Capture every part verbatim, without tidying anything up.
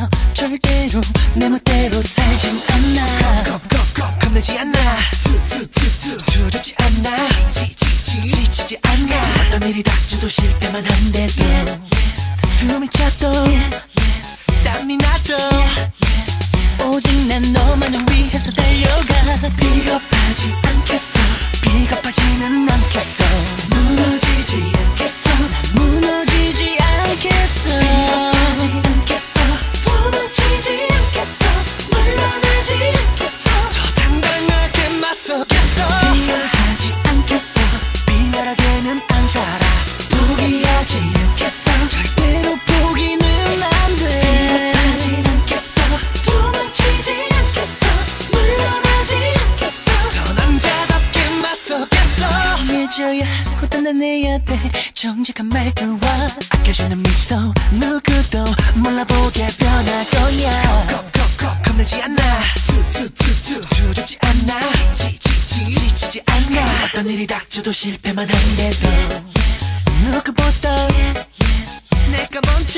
절대로 내 멋대로 살진 않아. 겁, 겁, 겁, 겁내지 않아. 두렵지 않아. 지치지 않아. 어떤 일이 닥쳐도 실패만 한대도 숨이 차도 땀이 나도 오직 난 너만을 위해서 달려가. 비겁하지 않겠어. 비겁하지는 않겠어. 무너지지 않겠어. 난 무너지지 않겠어. 비겁하지 않겠어. 도망치지 않겠어. 물러나지 않겠어. 더 당당하게 맞서겠어. 비열하지 않겠어. 비열하게는 안 살아. 포기하지 않겠어. 절대로 포기는 안 돼. 비겁하지 않겠어. 도망치지 않겠어. 물러나지 않겠어. 더 남자답게 맞서겠어. 해줘야 하고 단단해야 돼. 정직한 말투와 아껴주는 미소 누구도 몰라보게 변할 거야. 겁, 겁, 겁, 겁내지 않아. 두렵지 않아. 지치지 않아. 어떤 일이 닥쳐도 실패만 한대도 누구보다 내가 먼저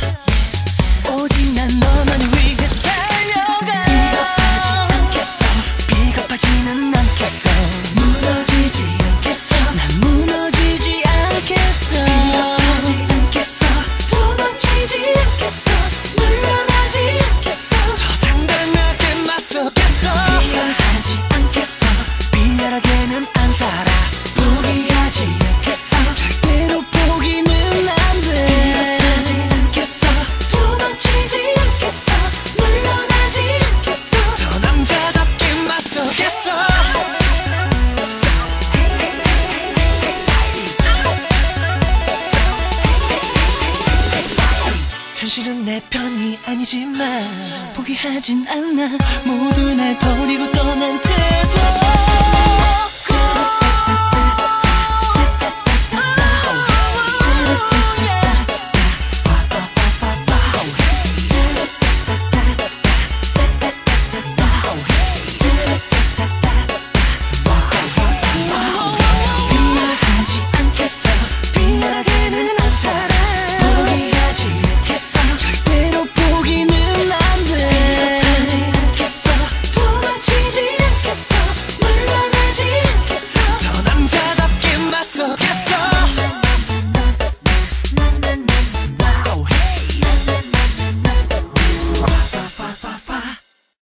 오직 난 너만을 위해서 달려가. 비겁하지 않겠어. 비겁하지는 않겠어. 무너지지 않겠어. 난 무너지지 않겠어. 비겁하지 않겠어. 도망치지 않겠어. 물러나지 않겠어. 더 당당하게 맞서겠어. 비열하지 않겠어. 비열하게는 안 살아. 포기하지 않겠어. 절대로 포기는 안 돼. 비겁하지 않겠어. 도망치지 않겠어. 물러나지 않겠어. 더 남자답게 맞서겠어. 현실은 내 편이 아니지만 포기하진 않아. 모두 날 버리고 떠난 태도